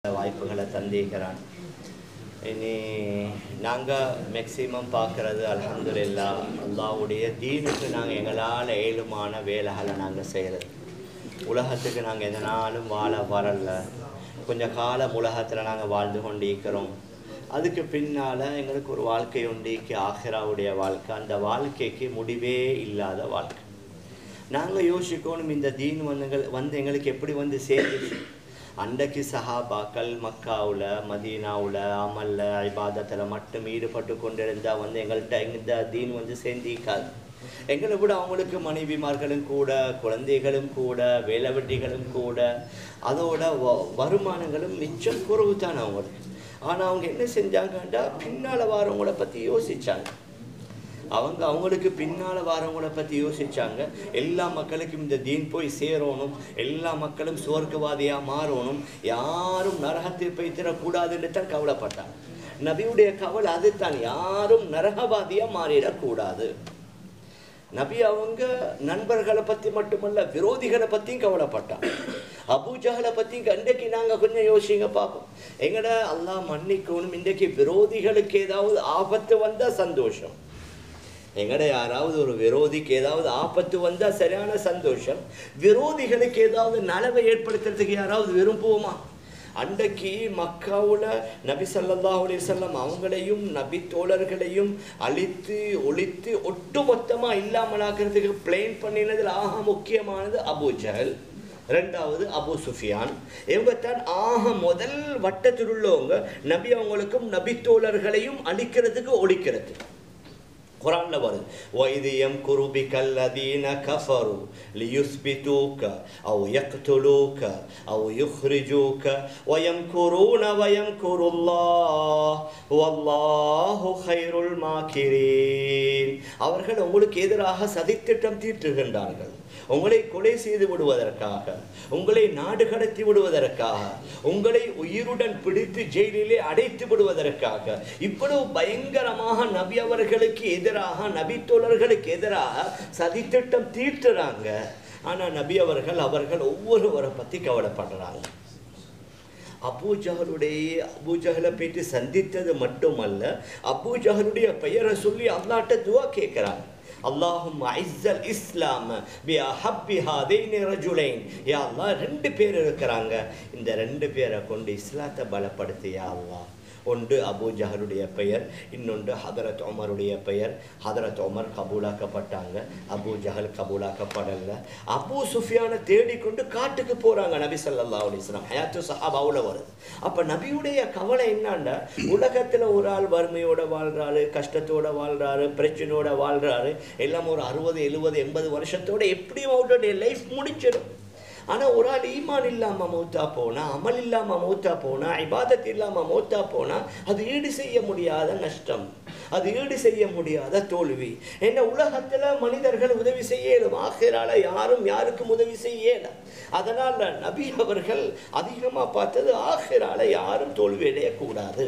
வாய்ப்புகளை தந்திக்கிறான். இனி நாங்கள் மேக்சிமம் பார்க்குறது அல்ஹம்துலில்லாஹ் அல்லாஹ்வுடைய தீனுக்கு நாங்கள் எங்களால் ஏழுமான வேலைகளை நாங்கள் செய்கிறது. உலகத்துக்கு நாங்கள் எதனாலும் வாழ வரல, கொஞ்சம் காலம் உலகத்தில் நாங்கள் வாழ்ந்து கொண்டு இருக்கிறோம். அதுக்கு பின்னால் எங்களுக்கு ஒரு வாழ்க்கை உண்டிக்கு ஆஹிராவுடைய வாழ்க்கை. அந்த வாழ்க்கைக்கு முடிவே இல்லாத வாழ்க்கை. நாங்கள் யோசிக்கணும், இந்த தீன் வந்து எங்களுக்கு எப்படி வந்து சேர்ந்துச்சு. அன்றைக்கு சஹாபாக்கள் மக்காவில் மதீனாவில் அமல்ல இபாதத்தில் மட்டும் ஈடுபட்டு கொண்டிருந்தால் வந்து எங்கள்கிட்ட இந்த தீன் வந்து சேர்ந்திக்காது. எங்களை விட அவங்களுக்கு மனைவிமார்களும் கூட, குழந்தைகளும் கூட, வேலை வெட்டிகளும் கூட, அதோட வருமானங்களும் மிச்சம் குறைவு தான் அவங்களுக்கு. ஆனால் அவங்க என்ன செஞ்சாங்கன்றா பின்னால் வாரவங்களை பற்றி யோசித்தாங்க. அவங்களுக்கு பின்னால் வாரவங்களை பற்றி யோசித்தாங்க. எல்லா மக்களுக்கும் இந்த தீன் போய் சேரணும், எல்லா மக்களும் சுவர்க்கவாதியாக மாறணும், யாரும் நரகத்தில் போய் தரக்கூடாதுன்னு தான் கவலைப்பட்டாங்க. நபியுடைய கவலை அது தான், யாரும் நரகவாதியாக மாறிடக்கூடாது. நபி அவங்க நண்பர்களை பற்றி மட்டுமல்ல, விரோதிகளை பற்றியும் கவலைப்பட்டாங்க. அபூஜஹலை பற்றி இன்றைக்கு நாங்கள் கொஞ்சம் யோசிங்க பார்ப்போம். எங்கட அல்லாஹ் மன்னிக்கணும், இன்றைக்கு விரோதிகளுக்கு ஏதாவது ஆபத்து வந்தால் சந்தோஷம். எங்கட யாராவது ஒரு விரோதிக்கு ஏதாவது ஆபத்து வந்தால் சரியான சந்தோஷம். விரோதிகளுக்கு ஏதாவது நலவை ஏற்படுத்துறதுக்கு யாராவது விரும்புவோமா? அன்றைக்கு மக்காவில் நபி ஸல்லல்லாஹு அலைஹி வஸல்லம் அவங்களையும் நபி தோழர்களையும் அழித்து ஒழித்து ஒட்டுமொத்தமாக இல்லாமலாக்கிறதுக்கு பிளான் பண்ணினதில் ஆக முக்கியமானது அபூஜஹல், ரெண்டாவது அபு சுஃபியான். இவங்க தான் ஆக முதல் வட்டத்தில் உள்ளவங்க நபி அவங்களுக்கும் நபி தோழர்களையும் அழிக்கிறதுக்கு ஒழிக்கிறது. குர்ஆன்ல வருது, வைது யம்குரு பிகல்லதீன கஃபரு லியுஸ்பிதூக அவ் யக்துலூக அவ் யுக்ரிஜூக வயம்குரூன வயம்குருல்லாஹ் வல்லாஹு கைருல் மாக்கிரீன். அவர்கள் உங்களுக்கு எதிராக சதித்திட்டம் தீட்டுகின்றார்கள். உங்களை கொலை செய்து விடுவதற்காக, உங்களை நாடு கடத்தி விடுவதற்காக, உங்களை உயிருடன் பிடித்து ஜெயிலிலே அடைத்து விடுவதற்காக, இவ்வளவு பயங்கரமாக நபி அவர்களுக்கு எதிராக, நபி தோழர்களுக்கு எதிராக சதித்திட்டம் தீட்டுறாங்க. ஆனால் நபி அவர்கள் ஒவ்வொருவரை பற்றி கவலைப்படுறாங்க. அபூஜஹலை போயிட்டு சந்தித்தது மட்டுமல்ல, அபூஜஹலுடைய பெயரை சொல்லி அல்லாஹ்ட்ட துஆ கேட்கிறாங்க. அல்லாஹும்ம ஐஸல் இஸ்லாம பி அஹப்பி ஹாதைனி ரஜுலைன். யா அல்லாஹ், ரெண்டு பேர் இருக்கிறாங்க, இந்த ரெண்டு பேரை கொண்டு இஸ்லாத்தை பலப்படுத்து யா அல்லாஹ். ஒன்று அபூஜஹலுடைய பெயர், இன்னொன்று ஹதரத் உமருடைய பெயர். ஹதரத் உமர் கபூலாக்கப்பட்டாங்க, அபூஜஹல் கபூலாக்கப்படலை. அபூ சுஃபியானை தேடிக்கொண்டு காட்டுக்கு போகிறாங்க நபி ஸல்லல்லாஹு அலைஹி வஸல்லம். ஹயாத்து சஹாபாவுல வருது. அப்போ நபியுடைய கவலை என்னாண்டா, உலகத்தில் ஒரு ஆள் வறுமையோட வாழ்கிறாரு, கஷ்டத்தோட வாழ்கிறாரு, பிரச்சனையோட வாழ்கிறாரு, எல்லாம் ஒரு 60 70 80 வருஷத்தோட எப்படியும் அவருடைய லைஃப் முடிச்சிடும். ஆனால் ஒரு ஆள் ஈமான் இல்லாமல் மௌத்தா போனால், அமல் இல்லாமல் மௌத்தா போனால், இபாதத் இல்லாமல் மௌத்தா போனால் அது ஈடு செய்ய முடியாத நஷ்டம், அது ஈடு செய்ய முடியாத தோல்வி. என்ன உலகத்தில் மனிதர்கள் உதவி செய்யலும், ஆகிரால யாரும் யாருக்கும் உதவி செய்யல. அதனால் நபி அவர்கள் அதிகமாக பார்த்தது ஆகிரால யாரும் தோல்வி அடையக்கூடாது.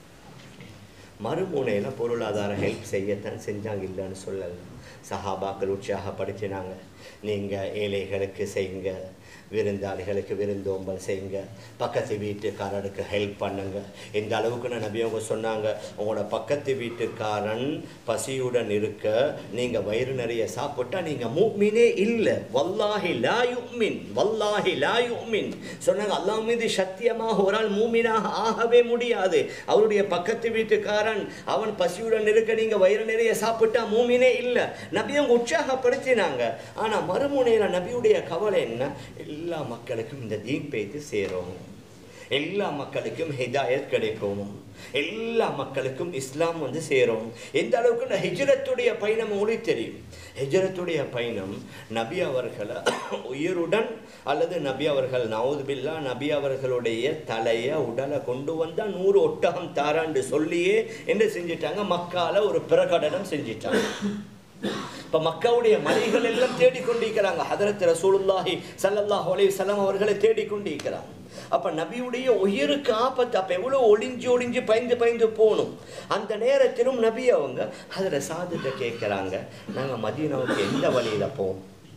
மறுமுனையில் பொருளாதார ஹெல்ப் செய்யத்தான் செஞ்சாங்க, இல்லைன்னு சொல்லலை. சஹாபாக்கள் உற்சாகப்படுத்தினாங்க, நீங்கள் ஏழைகளுக்கு செய்யுங்க, விருந்தாளிகளுக்கு விருந்தோம்பல் செய்யுங்க, பக்கத்து வீட்டுக்காரனுக்கு ஹெல்ப் பண்ணுங்க. இந்த அளவுக்கு நான் நபி அவங்க சொன்னாங்க, உங்களோட பக்கத்து வீட்டுக்காரன் பசியுடன் இருக்க நீங்கள் வயிறு நிறைய சாப்பிட்டா நீங்கள் மூமினே இல்லை. வல்லாஹி லா யுமின், வல்லாஹி லா யுமின் சொன்னாங்க. அல்லாஹ் மீது சத்தியமாக ஒரு ஆள் மூமினாக ஆகவே முடியாது. அவருடைய பக்கத்து வீட்டுக்காரன் அவன் பசியுடன் இருக்க நீங்கள் வயிறு நிறைய சாப்பிட்டா மூமினே இல்லை. நபி அவங்க உற்சாகப்படுத்தினாங்க. ஆனால் மறுமுனையில் நபியுடைய கவலை என்ன, எல்லா மக்களுக்கும் இந்த தீன் பேத்து சேரும், எல்லா மக்களுக்கும் ஹிதாயத் கிடைக்கும், எல்லா மக்களுக்கும் இஸ்லாம் வந்து சேரும். எந்த அளவுக்கு ஹிஜ்ரத்துடைய பயணம் உங்களுக்கு தெரியும். ஹிஜ்ரத்துடைய பயணம் நபி அவர்களை உயிருடன் அல்லது நபி அவர்கள் நவுது பில்லா நபி அவர்களுடைய தலையை உடலை கொண்டு வந்தால் 100 ஒட்டகம் தாராண்டு சொல்லியே என்ன செஞ்சிட்டாங்க, மக்கால ஒரு பிரகடனம் செஞ்சிட்டாங்க. இப்போ மக்காவுடைய மலைகள் எல்லாம் தேடிக்கொண்டிருக்கிறாங்க. ஹதரத் ரசூலுல்லாஹி ஸல்லல்லாஹு அலைஹி வஸல்லம் அவர்களை தேடிக்கொண்டிருக்கிறாங்க. அப்போ நபியுடைய உயிருக்கு ஆபத்து. அப்போ எவ்வளோ ஒளிஞ்சு பயந்து போகணும். அந்த நேரத்திலும் நபி அவங்க அதில் சாதிட்ட கேட்குறாங்க, நாங்கள் மதீனாவுக்கு எந்த வழியில் போவோம்?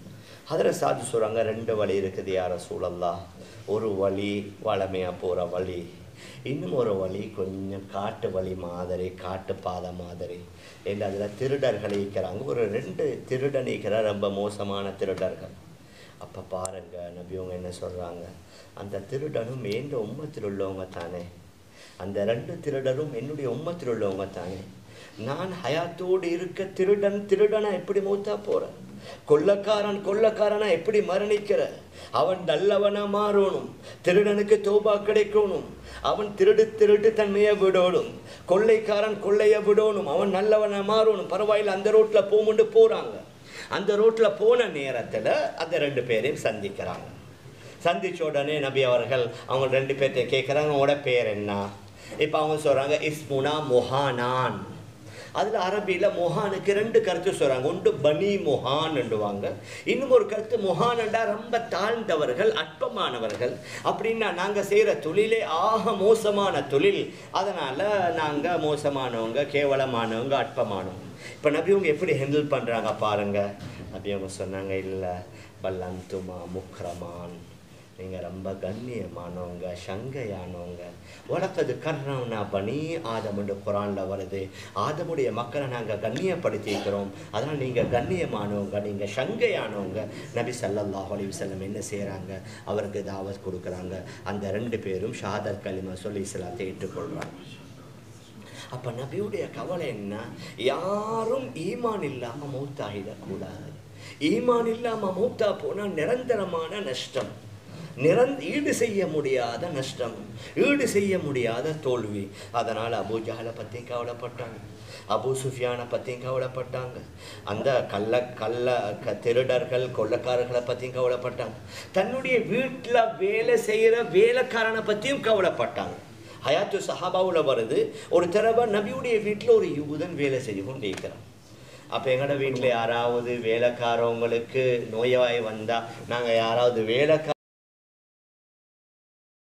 அதில் சாதி சொல்கிறாங்க, 2 வழி இருக்குது யா ரசூலல்லாஹ். ஒரு வழி வளமையாக போகிற வழி, இன்னும் ஒரு வழி கொஞ்சம் காட்டு வழி மாதிரி, காட்டு பாதை மாதிரி. இல்லை அதில் திருடர்கள் இருக்கிறாங்க. ஒரு 2 திருடன் இருக்கிற ரொம்ப மோசமான திருடர்கள். அப்போ பாருங்க நபியவங்க என்ன சொல்கிறாங்க, அந்த திருடனும் எந்த உம்மத்தில் உள்ளவங்க தானே, அந்த 2 திருடரும் என்னுடைய உம்மத்தில் உள்ளவங்க தானே. நான் ஹயாத்தோடு இருக்க திருடனா எப்படி மூத்தா போகிறேன், கொள்ளக்காரனா எப்படி மரணிக்கிற, அவன் நல்லவனா மாறணும், திருடனுக்கு தௌபா கிடைக்கணும், அவன் திருடு தன்மையை விடணும், கொள்ளைக்காரன் கொள்ளையை விடணும், அவன் நல்லவனா மாறணும். பரவாயில்ல, அந்த ரோட்டில் போமுண்டு போகிறாங்க. அந்த ரோட்டில் போன நேரத்தில் அந்த 2 பேரையும் சந்திக்கிறாங்க. சந்திச்ச உடனே நபி அவர்கள் அவங்க 2 பேர்கிட்ட கேட்குறாங்க, உங்களோட பேர் என்ன? இப்போ அவங்க சொல்கிறாங்க, இஸ்முனா மொஹானான். அதில் அரபியில் மொஹானுக்கு 2 கருத்து சொல்கிறாங்க. ஒன்று பனி மொஹான் என்றுவாங்க, இன்னும் ஒரு கருத்து மொஹானண்டா ரொம்ப தாழ்ந்தவர்கள், அற்பமானவர்கள். அப்படின்னா நாங்கள் செய்கிற தொழிலே ஆக மோசமான தொழில், அதனால் நாங்கள் மோசமானவங்க, கேவலமானவங்க, அற்பமானவங்க. இப்போ நபியவங்க எப்படி ஹேண்டில் பண்ணுறாங்க பாருங்கள். நபியவங்க சொன்னாங்க, இல்லை பல்லந்துமா முக்ரமான், நீங்கள் ரொம்ப கண்ணியமானவங்க, சங்கையானவங்க. வழக்கது கர்ணம்னா பனி ஆதம் என்று குரானில் வருது. ஆதமுடைய மக்களை நாங்கள் கண்ணியப்படுத்திக்கிறோம், அதனால் நீங்கள் கண்ணியமானவங்க, நீங்கள் சங்கையானவங்க. நபி ஸல்லல்லாஹு அலைஹி வஸல்லம் என்ன செய்கிறாங்க, அவருக்கு தாவத் கொடுக்குறாங்க. அந்த 2 பேரும் ஷஹாதத் கலிமா சொல்லி இஸ்லாத்தை ஏற்றுக்கொள்கிறாங்க. அப்போ நபியுடைய கவலை என்ன, யாரும் ஈமான் இல்லாமல் மௌத்தாகிடக்கூடாது. ஈமான் இல்லாமல் மௌத்தா போனால் நிரந்தரமான நஷ்டம், ஈடு செய்ய முடியாத நஷ்டம், ஈடு செய்ய முடியாத தோல்வி. அதனால் அபூ ஜஹலை பற்றியும் கவலைப்பட்டாங்க, அபூ சுஃபியானை பற்றியும் கவலைப்பட்டாங்க, அந்த திருடர்கள் கொள்ளக்காரர்களை பற்றியும் கவலைப்பட்டாங்க, தன்னுடைய வீட்டில் வேலை செய்கிற வேலைக்காரனை பற்றியும் கவலைப்பட்டாங்க. ஹயாத்து சஹாபாவில் வருது, ஒரு தடவை நபியுடைய வீட்டில் ஒரு யூதன் வேலை செய்து கொண்டு இருக்கிறான். அப்போ எங்களோட வீட்டில் யாராவது வேலைக்காரவங்களுக்கு நோயாய் வந்தால் நாங்கள் யாராவது